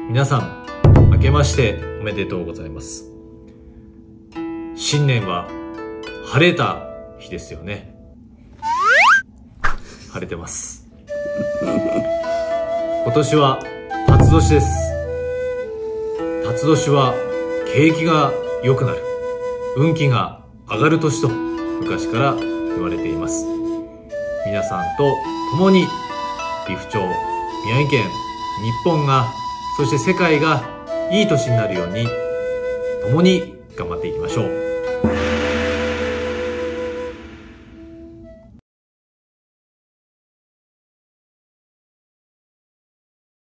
皆さん明けましておめでとうございます。新年は晴れた日ですよね。晴れてます。今年は辰年です。辰年は景気が良くなる、運気が上がる年と昔から言われています。皆さんと共に利府町、宮城県、日本が、そして世界がいい年になるように共に頑張っていきましょう。